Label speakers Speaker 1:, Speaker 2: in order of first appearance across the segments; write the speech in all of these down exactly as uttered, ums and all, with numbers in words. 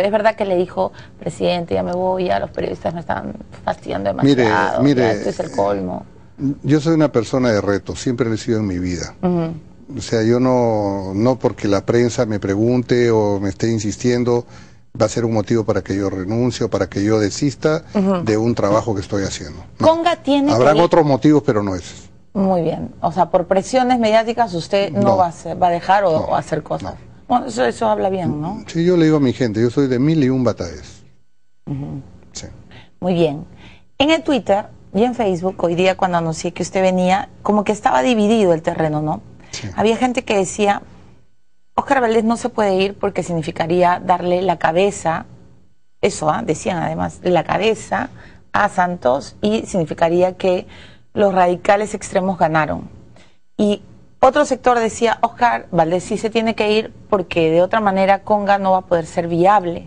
Speaker 1: Es verdad que le dijo, presidente, ya me voy, ya los periodistas me están fastidiando demasiado,
Speaker 2: mire, mire,
Speaker 1: ya esto es el colmo.
Speaker 2: Yo soy una persona de retos, siempre lo he sido en mi vida. Uh-huh. O sea, yo no, no porque la prensa me pregunte o me esté insistiendo, va a ser un motivo para que yo renuncie o para que yo desista uh-huh. de un trabajo que estoy haciendo. No.
Speaker 1: Conga tiene
Speaker 2: Habrán
Speaker 1: que...
Speaker 2: otros motivos, pero no ese.
Speaker 1: Muy bien. O sea, por presiones mediáticas usted no, no. Va, a hacer, va a dejar o,
Speaker 2: no,
Speaker 1: o hacer cosas.
Speaker 2: No.
Speaker 1: Bueno, eso, eso habla bien, ¿no?
Speaker 2: Sí, yo le digo a mi gente, yo soy de mil y un batallas.
Speaker 1: Uh-huh.
Speaker 2: Sí.
Speaker 1: Muy bien. En el Twitter y en Facebook, hoy día cuando anuncié que usted venía, como que estaba dividido el terreno, ¿no? Sí. Había gente que decía, Óscar Valdés no se puede ir porque significaría darle la cabeza, eso, ¿eh? Decían además, la cabeza a Santos y significaría que los radicales extremos ganaron. Y otro sector decía, Óscar Valdés sí se tiene que ir porque de otra manera Conga no va a poder ser viable.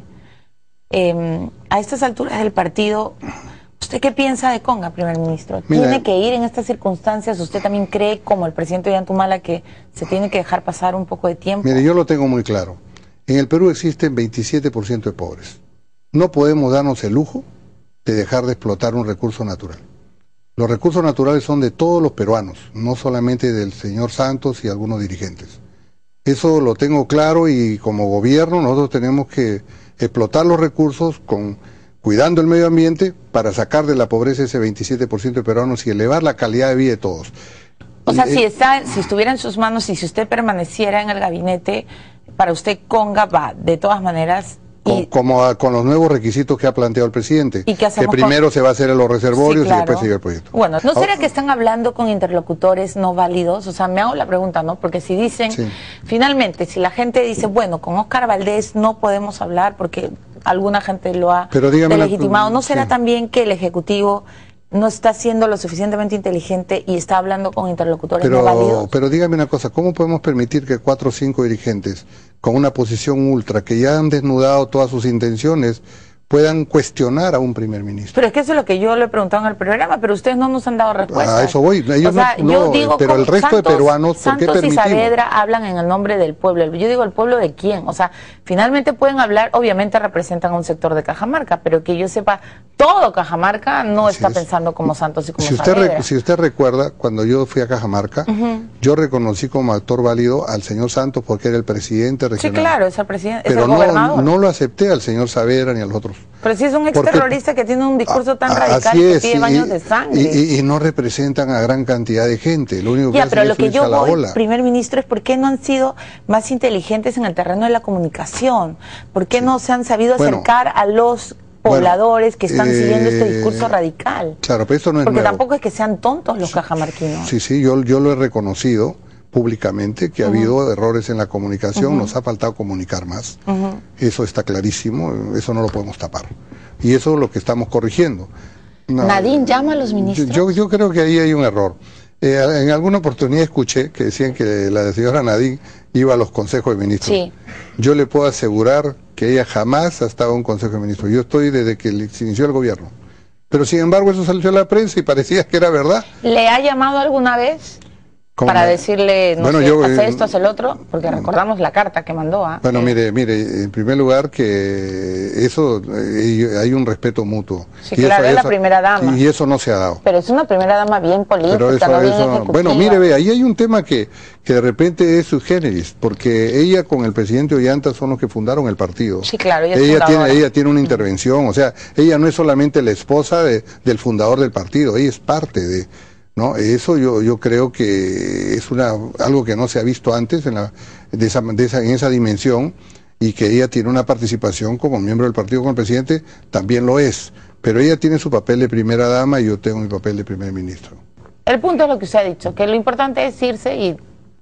Speaker 1: Eh, a estas alturas del partido, ¿usted qué piensa de Conga, primer ministro?
Speaker 2: Mira,
Speaker 1: ¿Tiene que ir en estas circunstancias? ¿Usted también cree, como el presidente Ollantumala, que se tiene que dejar pasar un poco de tiempo?
Speaker 2: Mire, yo lo tengo muy claro. En el Perú existen veintisiete por ciento de pobres. No podemos darnos el lujo de dejar de explotar un recurso natural. Los recursos naturales son de todos los peruanos, no solamente del señor Santos y algunos dirigentes. Eso lo tengo claro y como gobierno nosotros tenemos que explotar los recursos con, cuidando el medio ambiente para sacar de la pobreza ese veintisiete por ciento de peruanos y elevar la calidad de vida de todos.
Speaker 1: O sea,
Speaker 2: eh,
Speaker 1: si, está, si estuviera en sus manos y si usted permaneciera en el gabinete, para usted Conga va, de todas maneras...
Speaker 2: Con, como a, con los nuevos requisitos que ha planteado el presidente,
Speaker 1: ¿Y qué
Speaker 2: que primero
Speaker 1: con...
Speaker 2: se va a hacer en los reservorios sí, claro. y después sigue el proyecto.
Speaker 1: Bueno, ¿no será que están hablando con interlocutores no válidos? O sea, me hago la pregunta, ¿no? Porque si dicen, sí. finalmente, si la gente dice, bueno, con Óscar Valdés no podemos hablar porque alguna gente lo ha legitimado, ¿no será sí. también que el Ejecutivo no está siendo lo suficientemente inteligente y está hablando con interlocutores
Speaker 2: pero,
Speaker 1: no válidos?
Speaker 2: Pero dígame una cosa, ¿cómo podemos permitir que cuatro o cinco dirigentes con una posición ultra, que ya han desnudado todas sus intenciones, puedan cuestionar a un primer ministro?
Speaker 1: Pero es que eso es lo que yo le he preguntado en el programa, pero ustedes no nos han dado respuesta.
Speaker 2: A eso voy. Ellos o sea, no,
Speaker 1: yo digo,
Speaker 2: pero el resto
Speaker 1: Santos,
Speaker 2: de peruanos, ¿por qué
Speaker 1: Santos
Speaker 2: permitimos?
Speaker 1: y Saavedra hablan en el nombre del pueblo. Yo digo, ¿el pueblo de quién? O sea, finalmente pueden hablar, obviamente representan a un sector de Cajamarca, pero que yo sepa, todo Cajamarca no
Speaker 2: Así
Speaker 1: está
Speaker 2: es.
Speaker 1: pensando como Santos y como
Speaker 2: si usted
Speaker 1: Saavedra.
Speaker 2: Si usted recuerda, cuando yo fui a Cajamarca, uh-huh. yo reconocí como actor válido al señor Santos porque era el presidente regional.
Speaker 1: Sí, claro, es el presidente,
Speaker 2: pero
Speaker 1: es el
Speaker 2: no,
Speaker 1: gobernador.
Speaker 2: no lo acepté al señor Saavedra ni a los otros.
Speaker 1: Pero si es un exterrorista que tiene un discurso tan radical
Speaker 2: es,
Speaker 1: que pide
Speaker 2: y,
Speaker 1: baños de sangre.
Speaker 2: Y, y, y no representan a gran cantidad de gente. Lo único que
Speaker 1: ya, pero
Speaker 2: es
Speaker 1: lo que yo
Speaker 2: la
Speaker 1: voy,
Speaker 2: ola.
Speaker 1: primer ministro, es por qué no han sido más inteligentes en el terreno de la comunicación. ¿Por qué sí. no se han sabido
Speaker 2: bueno,
Speaker 1: acercar a los pobladores bueno, que están eh, siguiendo este discurso radical?
Speaker 2: Claro, pero esto no es
Speaker 1: Porque
Speaker 2: nuevo.
Speaker 1: tampoco es que sean tontos los cajamarquinos.
Speaker 2: Sí, sí, yo, yo lo he reconocido públicamente que uh-huh. ha habido errores en la comunicación, uh-huh. nos ha faltado comunicar más. Uh-huh. Eso está clarísimo, eso no lo podemos tapar. Y eso es lo que estamos corrigiendo.
Speaker 1: No, Nadine llama a los ministros.
Speaker 2: Yo, yo creo que ahí hay un error. Eh, en alguna oportunidad escuché que decían que la señora Nadine iba a los consejos de ministros.
Speaker 1: Sí.
Speaker 2: Yo le puedo asegurar que ella jamás ha estado en un consejo de ministros. Yo estoy desde que se inició el gobierno. Pero sin embargo eso salió a la prensa y parecía que era verdad.
Speaker 1: ¿Le ha llamado alguna vez? Para
Speaker 2: me...
Speaker 1: decirle, no
Speaker 2: bueno,
Speaker 1: sé,
Speaker 2: yo,
Speaker 1: hacer
Speaker 2: eh,
Speaker 1: esto, hacer lo otro, porque recordamos la carta que mandó. ¿eh?
Speaker 2: Bueno,
Speaker 1: eh.
Speaker 2: mire, mire, en primer lugar que eso, eh, hay un respeto mutuo.
Speaker 1: Sí,
Speaker 2: y
Speaker 1: claro,
Speaker 2: eso,
Speaker 1: es la
Speaker 2: eso,
Speaker 1: primera dama.
Speaker 2: Y eso no se ha dado.
Speaker 1: Pero es una primera dama bien política,
Speaker 2: Pero eso,
Speaker 1: no bien
Speaker 2: eso,
Speaker 1: ejecutiva.
Speaker 2: bueno, mire, ve, ahí hay un tema que, que de repente es sui generis, porque ella con el presidente Ollanta son los que fundaron el partido.
Speaker 1: Sí, claro, ella es
Speaker 2: ella
Speaker 1: fundadora.
Speaker 2: tiene, ella tiene una intervención, o sea, ella no es solamente la esposa de, del fundador del partido, ella es parte de... ¿no? Eso yo yo creo que es una algo que no se ha visto antes en la de esa, de esa, en esa dimensión, y que ella tiene una participación como miembro del partido con el presidente, también lo es, pero ella tiene su papel de primera dama y yo tengo mi papel de primer ministro.
Speaker 1: El punto es lo que usted ha dicho, que lo importante es irse y...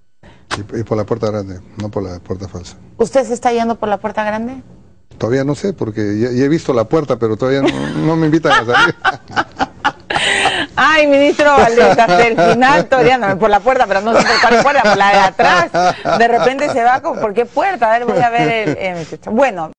Speaker 2: Y, y por la puerta grande, no por la puerta falsa.
Speaker 1: ¿Usted se está yendo por la puerta grande?
Speaker 2: Todavía no sé, porque ya, ya he visto la puerta, pero todavía no, no me invitan a salir.
Speaker 1: Ay, ministro Valdés, hasta el final todavía no, por la puerta, pero no sé por cuál puerta, por la de atrás. De repente se va con, ¿por qué puerta? A ver, voy a ver el... el bueno.